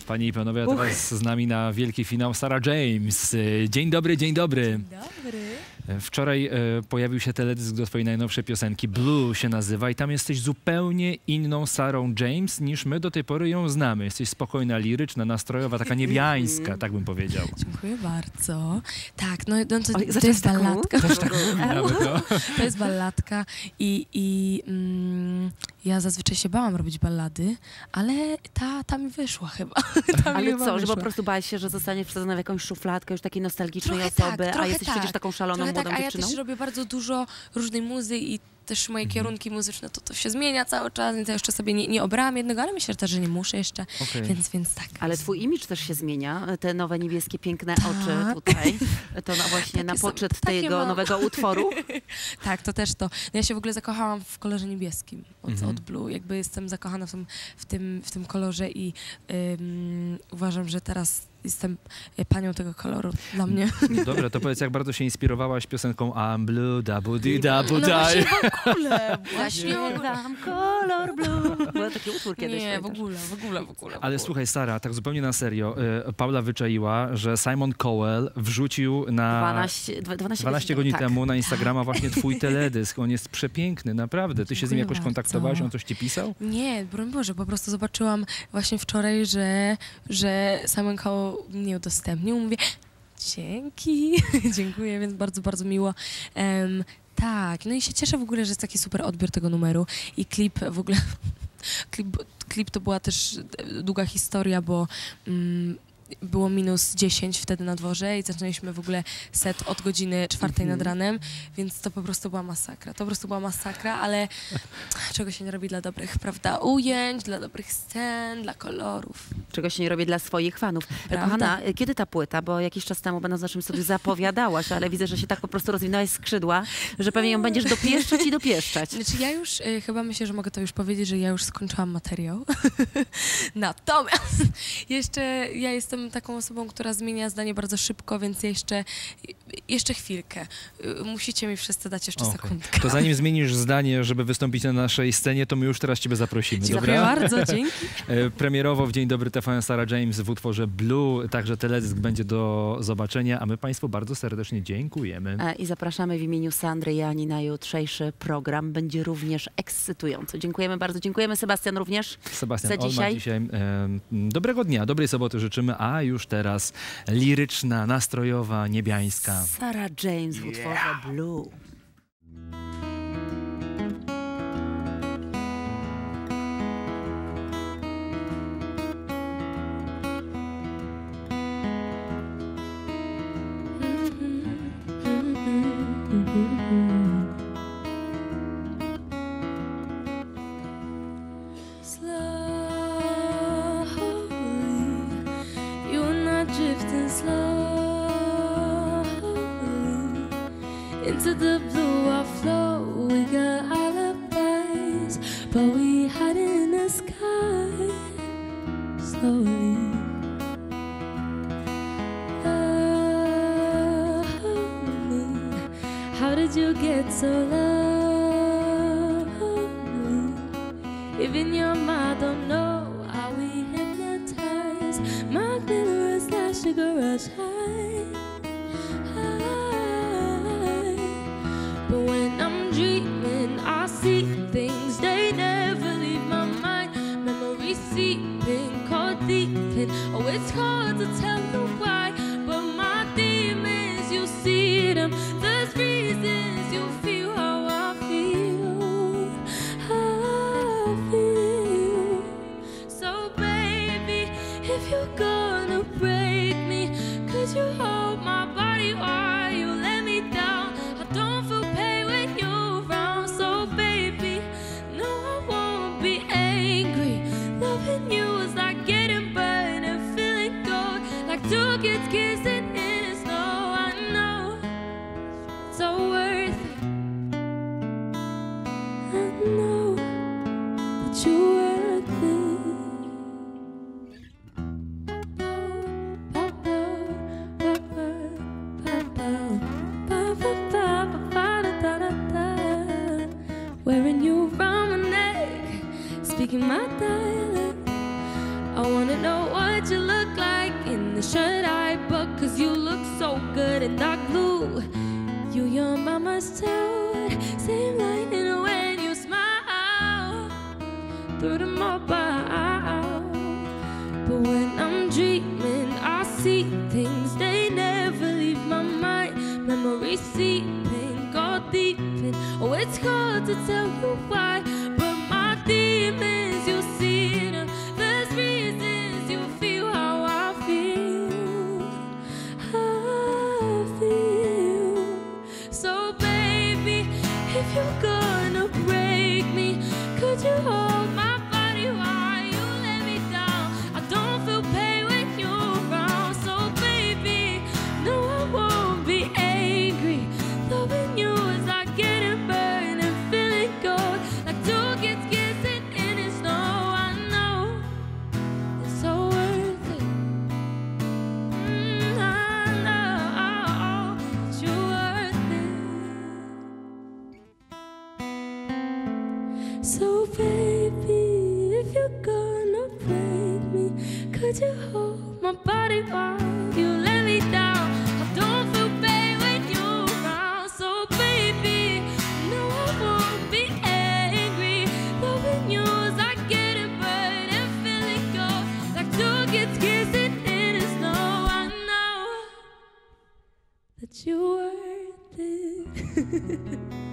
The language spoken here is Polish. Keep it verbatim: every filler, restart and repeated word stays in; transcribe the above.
Panie i panowie, a teraz z nami na wielki finał Sarah James. Dzień dobry, dzień dobry. Dzień dobry. Wczoraj e, pojawił się teledysk do twojej najnowszej piosenki, Blue się nazywa, i tam jesteś zupełnie inną Sarą James niż my do tej pory ją znamy. Jesteś spokojna, liryczna, nastrojowa, taka niebiańska, tak bym powiedział. Dziękuję bardzo. Tak, no, no to, Oj, to jest balladka. Też tak nawet, no. To jest balladka i, i mm, ja zazwyczaj się bałam robić ballady, ale ta, ta mi wyszła chyba. Ta mi Ale chyba co, że wyszła. po prostu bałaś się, że zostaniesz wsadzona w jakąś szufladkę już takiej nostalgicznej Trochę osoby, tak, a trochę jesteś tak. przecież taką szaloną Trochę młodą tak, a ja dziewczyną? też robię bardzo dużo różnej muzy i też moje Mhm. kierunki muzyczne, to to się zmienia cały czas, więc ja jeszcze sobie nie, nie obrałam jednego, ale myślę też, że nie muszę jeszcze, Okay. więc, więc tak. Ale twój imidż też się zmienia, te nowe niebieskie, piękne Tak. oczy tutaj, to na właśnie Takie na są- poczet takie tego mam. nowego utworu. Tak, to też to. Ja się w ogóle zakochałam w kolorze niebieskim od, Mhm. od Blue. Jakby jestem zakochana w tym, w tym, w tym kolorze i ym, uważam, że teraz jestem panią tego koloru dla mnie. Dobra, to powiedz, jak bardzo się inspirowałaś piosenką I'm Blue, Dabu Di Dabu No Dai. właśnie w ogóle, właśnie w ogóle. Zaśpiewam kolor blue. Był taki utwór kiedyś. Nie, w pamiętasz? ogóle, w ogóle, w ogóle. w Ale ogóle. słuchaj, Sara, tak zupełnie na serio, y, Paula wyczaiła, że Simon Cowell wrzucił na dwanaście, dwanaście, dwanaście godzin tak. temu na Instagrama właśnie twój teledysk. On jest przepiękny, naprawdę. Ty się z nim Dziękuję jakoś bardzo. kontaktowałaś? On coś ci pisał? Nie, broń Boże, po prostu zobaczyłam właśnie wczoraj, że, że Simon Cowell mnie udostępnił. Mówię, dzięki, dziękuję, więc bardzo, bardzo miło. Em, tak, no i się cieszę w ogóle, że jest taki super odbiór tego numeru i klip w ogóle, klip, klip to była też długa historia, bo mm, było minus dziesięć wtedy na dworze i zaczęliśmy w ogóle set od godziny czwartej nad ranem, więc to po prostu była masakra. To po prostu była masakra, ale czego się nie robi dla dobrych, prawda, ujęć, dla dobrych scen, dla kolorów. Czego się nie robię dla swoich fanów. Prawda? Kochana, kiedy ta płyta? Bo jakiś czas temu będąc w naszym studiu zapowiadałaś, ale widzę, że się tak po prostu rozwinęłaś skrzydła, że pewnie ją będziesz dopieszczać i dopieszczać. Znaczy ja już, y, chyba myślę, że mogę to już powiedzieć, że ja już skończyłam materiał. Natomiast jeszcze ja jestem taką osobą, która zmienia zdanie bardzo szybko, więc jeszcze, jeszcze chwilkę. Y, Musicie mi wszyscy dać jeszcze Okej. sekundkę. To zanim zmienisz zdanie, żeby wystąpić na naszej scenie, to my już teraz ciebie zaprosimy, Dziękuję dobra? bardzo, dzięki. E, Premierowo w Dzień Dobry T V N Sarah James w utworze Blue, także teledysk będzie do zobaczenia, a my państwu bardzo serdecznie dziękujemy. E, I zapraszamy w imieniu Sandry i Ani na jutrzejszy program. Będzie również ekscytujący. Dziękujemy bardzo. Dziękujemy, Sebastian, również. Sebastian za Olma dzisiaj. dzisiaj. E, dobrego dnia, dobrej soboty życzymy, a już teraz liryczna, nastrojowa, niebiańska. Sarah James w utworze Blue. Into the blue I flow, we got alibis, but we hide in the sky slowly. Love me, how did you get so lonely? Even your mind don't know how we hypnotize. My glitter is like sugar rush high. But when I'm dreaming, I see things, they never leave my mind. Memories seeping, caught deep in. Oh, it's hard to tell you why, but my demons, you see them. There's reasons you feel how I feel. I feel. So baby, if you're gonna break me, could you hold my body while you let me down? I don't feel pain when you're around, so baby, no, I won't be angry. Loving you is like getting burned and feeling cold, like two kids kissing in the snow. I know it's so worth it. I know that you're worth it. Ba-ba, ba-ba, ba-ba. what you look like in the shirt I bought, 'cause you look so good in dark blue. You, your mama's child, same lighting when you smile through the mobile. But when I'm dreaming, I see things, they never leave my mind. Memories seeping, go deep in. Oh, it's hard to tell you why, but my demons, you see them. There's reasons you feel how I feel. I feel. So baby, if you're gonna break me, could you hold my body while you let me down? I don't feel pain when you're around. So baby, no, I won't be angry. Loving you is like getting burned and feeling cold, like two kids kissing in the snow. I know it's so worth it. Mm, I know that you're worth it. So baby, if you're gonna break me, could you hold my body while you let me down? I don't feel pain when you're around. So baby, no, I won't be angry. Loving you is like getting burned and feeling cold, like two kids kissing in the snow. I know that you're worth it.